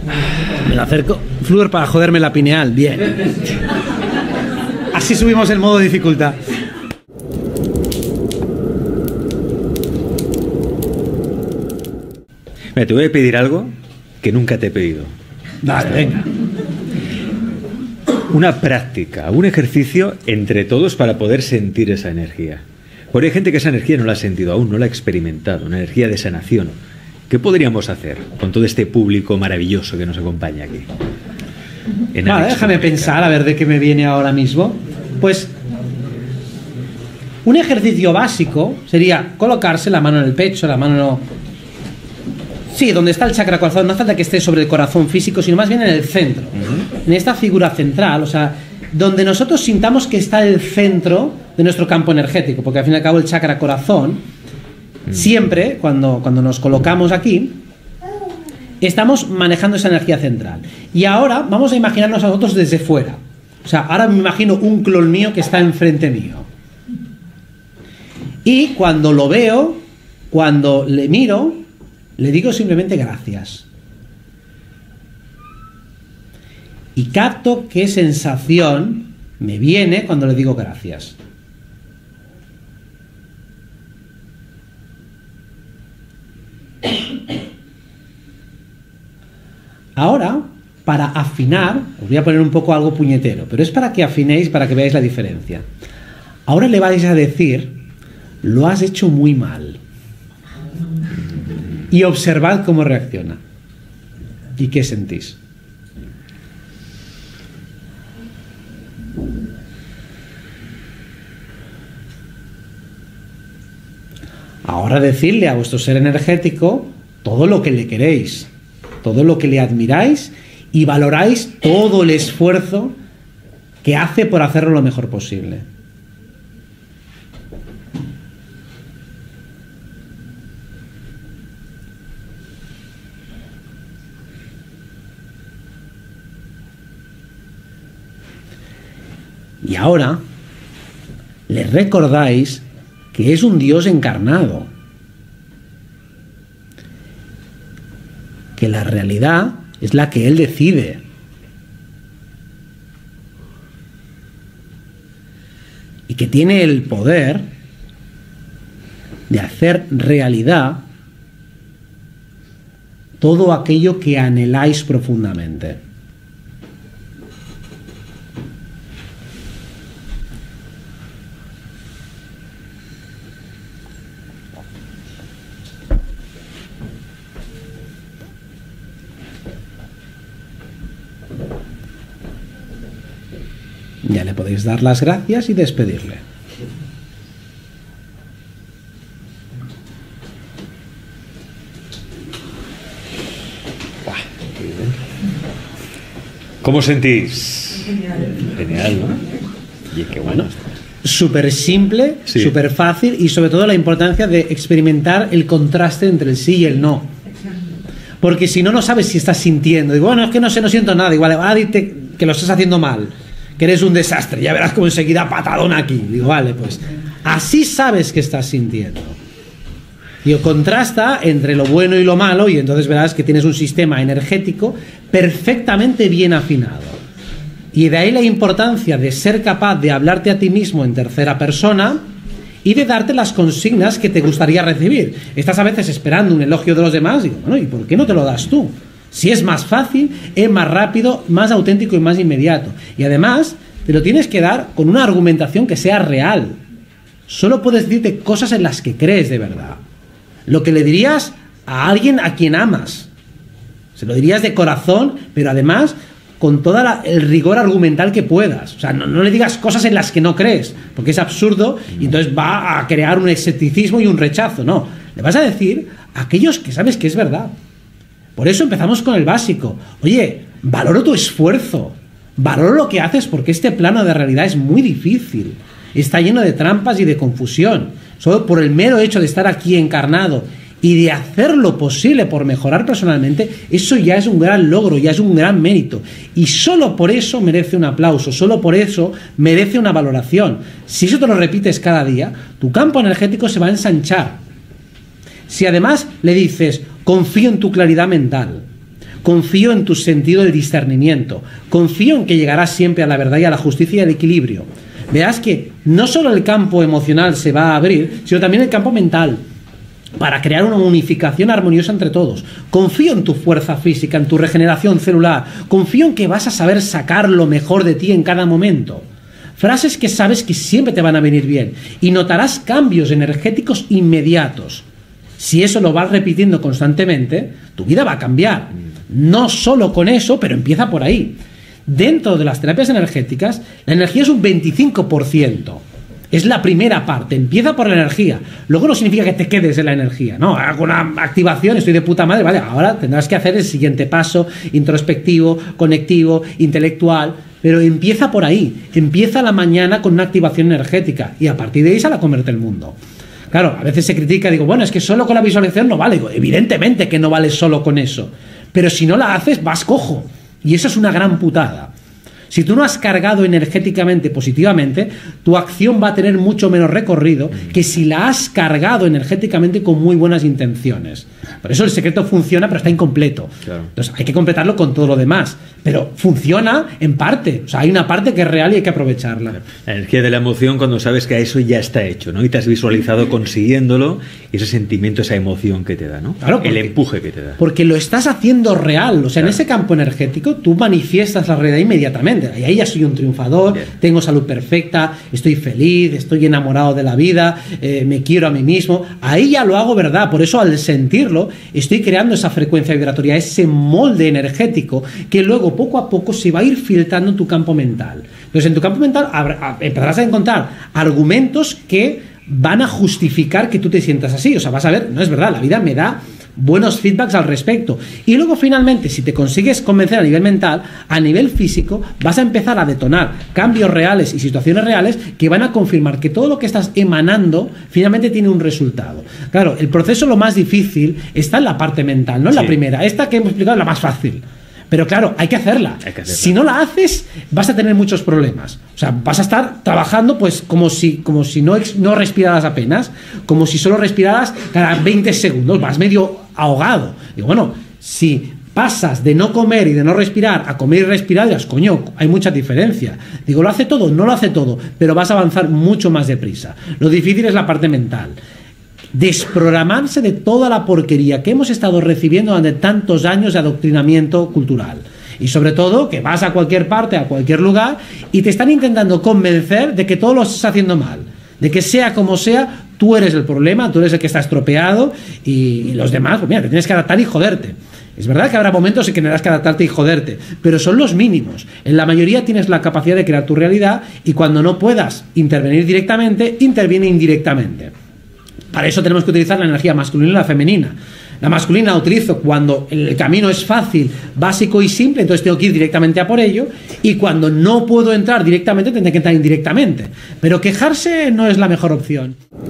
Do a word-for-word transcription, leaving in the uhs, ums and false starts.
Me lo acerco. Flúor para joderme la pineal. Bien. Así subimos el modo de dificultad. Mira, te voy a pedir algo que nunca te he pedido. Dale, venga. Una práctica, un ejercicio entre todos para poder sentir esa energía. Porque hay gente que esa energía no la ha sentido aún, no la ha experimentado, una energía de sanación. ¿Qué podríamos hacer con todo este público maravilloso que nos acompaña aquí? Vale, déjame pensar a ver de qué me viene ahora mismo. Pues un ejercicio básico sería colocarse la mano en el pecho, la mano... Sí, donde está el chakra corazón, no hace falta que esté sobre el corazón físico, sino más bien en el centro. Uh-huh. En esta figura central, o sea, donde nosotros sintamos que está el centro de nuestro campo energético, porque al fin y al cabo el chakra corazón, uh-huh. siempre, cuando, cuando nos colocamos aquí, estamos manejando esa energía central. Y ahora vamos a imaginarnos a nosotros desde fuera. O sea, ahora me imagino un clon mío que está enfrente mío. Y cuando lo veo, cuando le miro, le digo simplemente gracias. Y capto qué sensación me viene cuando le digo gracias. Ahora, para afinar, os voy a poner un poco algo puñetero, pero es para que afinéis, para que veáis la diferencia. Ahora le vais a decir, lo has hecho muy mal. Y observad cómo reacciona. ¿Y qué sentís? Ahora decirle a vuestro ser energético todo lo que le queréis, todo lo que le admiráis y valoráis todo el esfuerzo que hace por hacerlo lo mejor posible. Y ahora le recordáis que es un Dios encarnado, que la realidad es la que Él decide. Y que tiene el poder de hacer realidad todo aquello que anheláis profundamente. Ya le podéis dar las gracias y despedirle. ¿Cómo sentís? Genial. Genial, ¿no? Y qué bueno. Súper simple, sí. Súper fácil y sobre todo la importancia de experimentar el contraste entre el sí y el no. Porque si no, no sabes si estás sintiendo. Digo, bueno, es que no sé, no siento nada. Igual, ah, dite que lo estás haciendo mal, que eres un desastre, ya verás como enseguida patadón aquí. Digo, vale, pues así sabes que estás sintiendo. Digo, contrasta entre lo bueno y lo malo y entonces verás que tienes un sistema energético perfectamente bien afinado. Y de ahí la importancia de ser capaz de hablarte a ti mismo en tercera persona y de darte las consignas que te gustaría recibir. Estás a veces esperando un elogio de los demás y digo, bueno, ¿y por qué no te lo das tú? Si es más fácil, es más rápido, más auténtico y más inmediato. Y además, te lo tienes que dar con una argumentación que sea real. Solo puedes decirte cosas en las que crees de verdad. Lo que le dirías a alguien a quien amas. Se lo dirías de corazón, pero además con todo el rigor argumental que puedas. O sea, no, no le digas cosas en las que no crees, porque es absurdo y entonces va a crear un escepticismo y un rechazo. No, le vas a decir a aquellos que sabes que es verdad. Por eso empezamos con el básico. Oye, valoro tu esfuerzo, valoro lo que haces porque este plano de realidad es muy difícil. Está lleno de trampas y de confusión. Solo por el mero hecho de estar aquí encarnado y de hacer lo posible por mejorar personalmente, eso ya es un gran logro, ya es un gran mérito. Y solo por eso merece un aplauso, solo por eso merece una valoración. Si eso te lo repites cada día, tu campo energético se va a ensanchar. Si además le dices, confío en tu claridad mental, confío en tu sentido del discernimiento, confío en que llegarás siempre a la verdad y a la justicia y al equilibrio. Verás que no solo el campo emocional se va a abrir, sino también el campo mental, para crear una unificación armoniosa entre todos. Confío en tu fuerza física, en tu regeneración celular, confío en que vas a saber sacar lo mejor de ti en cada momento. Frases que sabes que siempre te van a venir bien y notarás cambios energéticos inmediatos. Si eso lo vas repitiendo constantemente, tu vida va a cambiar. No solo con eso, pero empieza por ahí. Dentro de las terapias energéticas, la energía es un veinticinco por ciento. Es la primera parte, empieza por la energía. Luego no significa que te quedes en la energía, no, hago una activación, estoy de puta madre, vale, ahora tendrás que hacer el siguiente paso, introspectivo, conectivo, intelectual, pero empieza por ahí, empieza la mañana con una activación energética y a partir de ahí sale a comerte el mundo. Claro, a veces se critica, digo, bueno, es que solo con la visualización no vale, digo, evidentemente que no vale solo con eso, pero si no la haces vas cojo y eso es una gran putada. Si tú no has cargado energéticamente positivamente, tu acción va a tener mucho menos recorrido que si la has cargado energéticamente con muy buenas intenciones. Por eso el secreto funciona, pero está incompleto. Claro. Entonces hay que completarlo con todo lo demás. Pero funciona en parte. O sea, hay una parte que es real y hay que aprovecharla. La energía de la emoción cuando sabes que eso ya está hecho, ¿no? Y te has visualizado consiguiéndolo y ese sentimiento, esa emoción que te da, ¿no? Claro, porque, el empuje que te da. Porque lo estás haciendo real. O sea, claro, en ese campo energético tú manifiestas la realidad inmediatamente. Y ahí ya soy un triunfador, bien, tengo salud perfecta, estoy feliz, estoy enamorado de la vida, eh, me quiero a mí mismo. Ahí ya lo hago verdad. Por eso al sentirlo estoy creando esa frecuencia vibratoria, ese molde energético que luego poco a poco se va a ir filtrando en tu campo mental. Entonces en tu campo mental empezarás a encontrar argumentos que van a justificar que tú te sientas así. O sea, vas a ver, no es verdad, la vida me da buenos feedbacks al respecto. Y luego finalmente, si te consigues convencer a nivel mental, a nivel físico, vas a empezar a detonar cambios reales y situaciones reales que van a confirmar que todo lo que estás emanando finalmente tiene un resultado. Claro, el proceso lo más difícil está en la parte mental, no en sí, la primera. Esta que hemos explicado es la más fácil. Pero claro, hay que hacerla. Hay que hacerla. Si no la haces, vas a tener muchos problemas. O sea, vas a estar trabajando pues como si, como si no, no respiraras apenas, como si solo respiraras cada veinte segundos, vas medio ahogado. Y bueno, si pasas de no comer y de no respirar a comer y respirar, dirás, coño, hay mucha diferencia. Digo, ¿lo hace todo? No lo hace todo, pero vas a avanzar mucho más deprisa. Lo difícil es la parte mental. Desprogramarse de toda la porquería que hemos estado recibiendo durante tantos años de adoctrinamiento cultural. Y sobre todo que vas a cualquier parte, a cualquier lugar y te están intentando convencer de que todo lo estás haciendo mal, de que sea como sea, tú eres el problema, tú eres el que está estropeado y, y los demás, pues mira, te tienes que adaptar y joderte. Es verdad que habrá momentos en que tendrás que adaptarte y joderte, pero son los mínimos. En la mayoría tienes la capacidad de crear tu realidad y cuando no puedas intervenir directamente, interviene indirectamente. Para eso tenemos que utilizar la energía masculina y la femenina. La masculina la utilizo cuando el camino es fácil, básico y simple, entonces tengo que ir directamente a por ello, y cuando no puedo entrar directamente, tendré que entrar indirectamente. Pero quejarse no es la mejor opción.